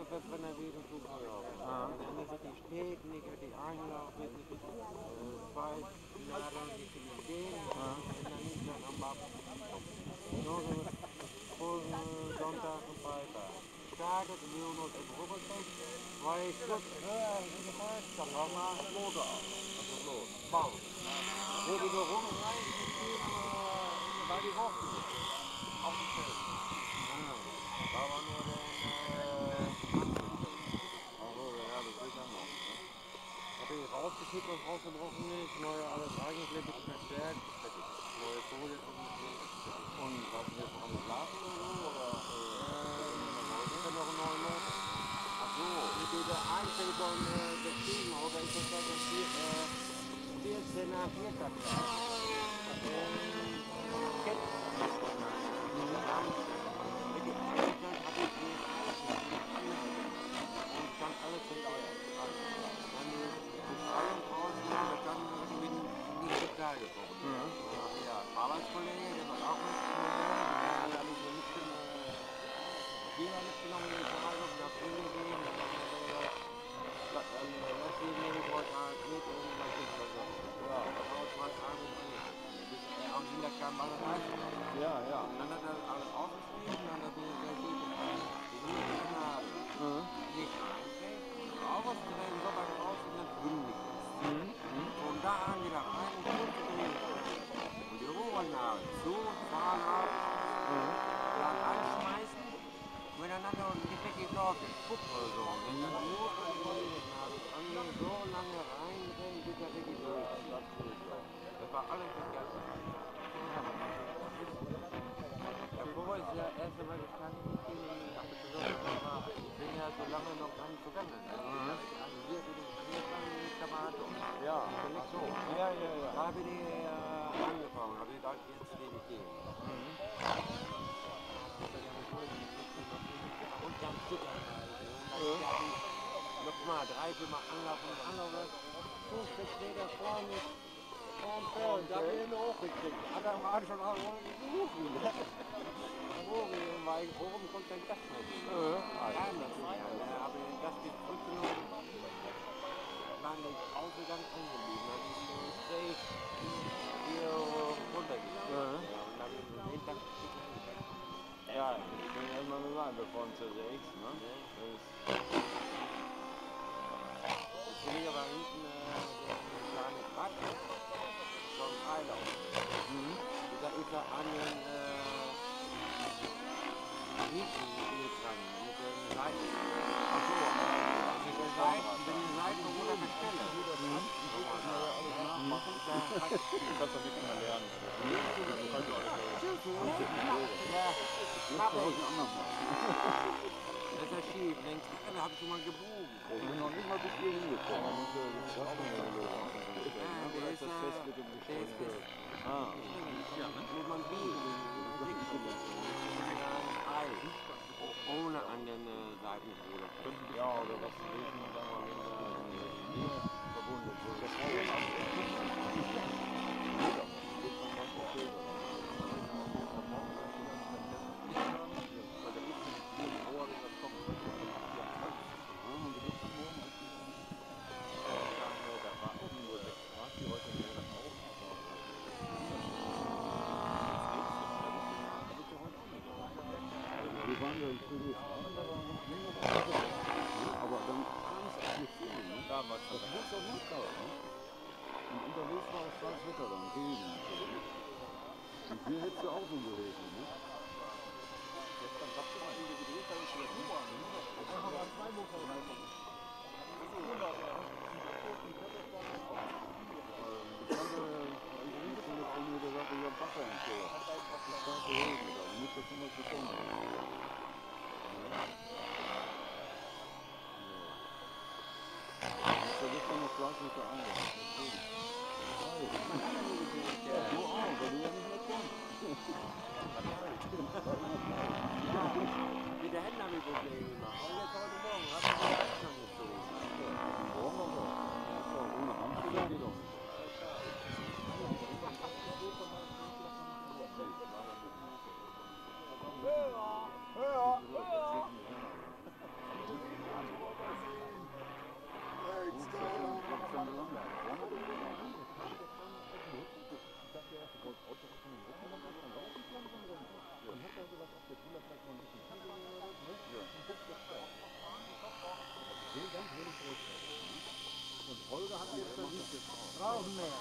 wenn er wieder zu gelaufen. Nicht richtig steht, nicht richtig einlaufen, nicht richtig zwei Nadeln, nicht richtig gehen. Und dann nicht dann am Bab. Nur so vor Sonntag und Freitag. Schade, dat wil nog even Robert. Maar je sluit in de markt, dan gaan we maar motor af. Dat is los. Bouw. Wil je door rond rijden, bij die hoogte zitten. Op de veld. Da war nur den ja, das ist ja noch. Habe ich rausgeschickt, was rausgebrochen ist, neue alles Eigenklippe verstärkt, neue Folie und was jetzt am Glas oder so, oder ist ja noch ein neuer Motor. Ach so, mit dieser Einstellung geschrieben, oder ist das dann 14er Viertakter? Alles in Eier. Dann die Beschreibung rausnehmen, das kann nicht so klar gekommen. Ja, Arbeitskollege, der war auch nicht modern, der habe ich so mitgenommen, in die Beschreibung, nach Bühne gehen, dann lass ihn mir heute halt mit und was ist das so. Ja, dann haut man an und an. Bis er auch wieder kam, alles reißen. Ja, ja. Dann hat er alles aufgeschrieben, dann hat er mir gesagt, die sind nicht Gnade. Nicht rein. Aufdrehen, so weit raus und dann bündig ist. Von da an wieder rein und kurz drehen. Und die Rohrnadel zu, fahren ab, dann anschmeißen, miteinander und die Decke dort in Spuck oder so. Und dann nur an die Rohrnadel angehen, so lange reindrehen, bis der Decke durch ist. Das war alles das Ganze. Davor ist ja erst einmal gestanden, ich bin ja so lange noch gar nicht gegangen. Also wir sind angefangen mit Kameraden. Ja, so. Ja. Da bin ich angefangen, habe ich gedacht, jetzt nehme ich den. Und dann zittern halt. Nochmal 3-4 Mal anlaufen. 50 Meter vor mich. Vorm Feld, da habe ich ihn hochgekriegt. Hat er mal schon auch gerufen. Weil oben kommt der Gast mit. Da habe ich das zurückgenommen. Dann bin ich ausgegangen angeblieben. Dann bin ich straight hier runtergegangen. Und dann bin ich den Tag ja, ich bin immer gesagt, wir fahren zur 6, ne? Jetzt bin ich aber hinten ein kleines Rad vom Freilauf. Da ist er an den hinten mit dran, mit den Seiten. Ach so, mit den Seiten wo der Bestelle. Du kannst doch nichts mehr lernen. Das ist ja schief, längst da habe ich schon mal gebogen. Ich bin noch nicht mal bis hier hingekommen. Der ist fest mit dem Gestell. Muss man biegen. Ohne an den Seitenruder. Ja, oder was lesen, sagen wir mal, wenn der verbunden ist. Das war ja wir waren ja im Studio, aber dann kam es auch nicht viel, ne? Das muss doch nicht dauern, ne? Und unterwegs war auch schwarzes Wetter dann, Regen. Und hier hättest du auch so geregnet, ne? Gestern habt ihr mal in die gedreht, da ist der U-Bahn, ne? Einfach mal 2 Motor reinkommen. Ich hatte eine Stunde von mir gesagt, ich habe Wasser im Keller. Das ist schwarze Regen, da muss das schon mal gekommen sein. Da wird dann noch Glas mit der Eier. Ja, du auch, weil du ja nicht mehr kommst. Mit der Hände habe ich Probleme gemacht. Aber jetzt heute Morgen habe ich die Hand schon gezogen. Morgen aber. Ohne Handschuhe geht doch nicht. Höher! Und Holger hat jetzt nicht brauchen mehr.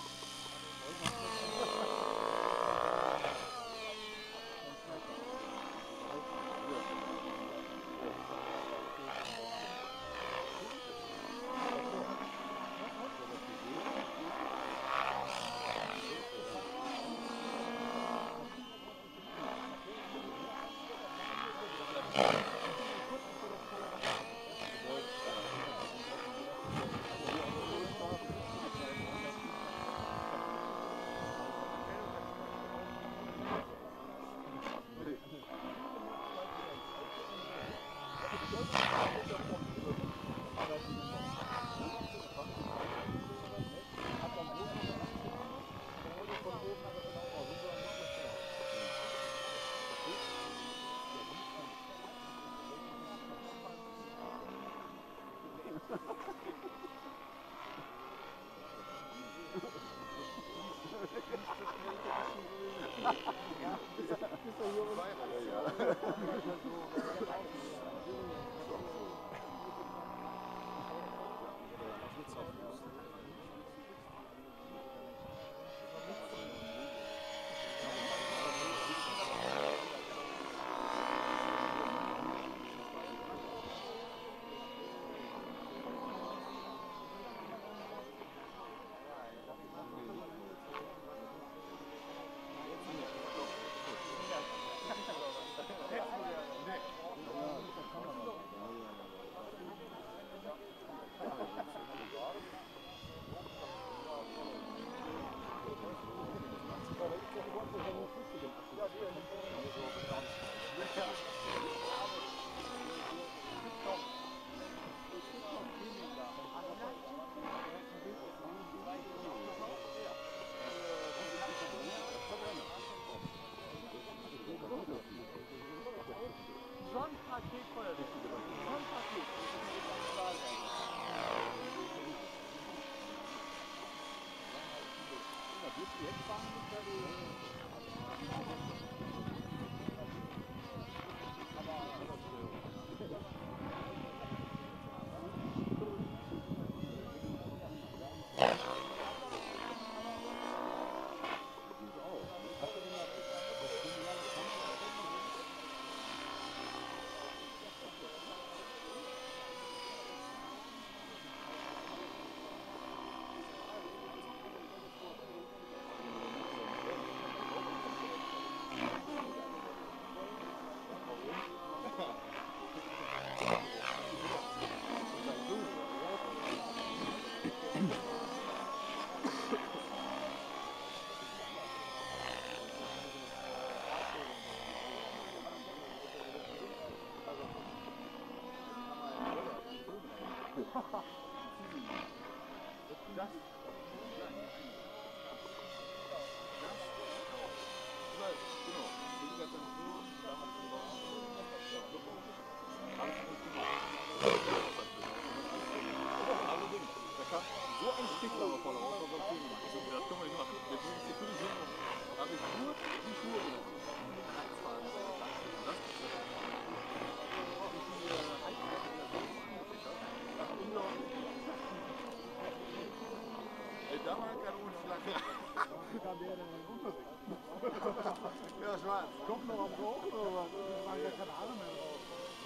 Ja, schwarz. Kommt noch am Rauchen oder was? Ich meine, da keine Ahnung mehr drauf.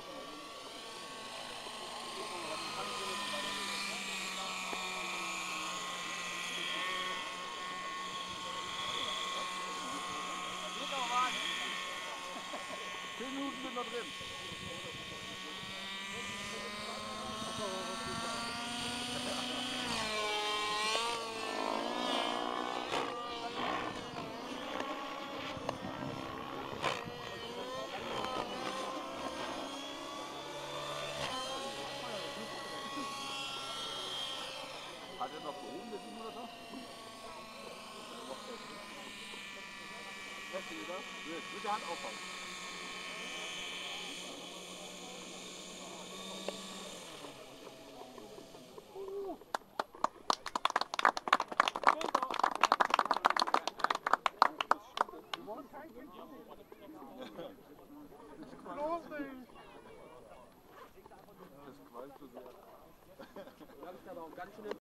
Minuten sind noch drin. Hat er noch gehoben, der 700er? Mit der Hand auffangen.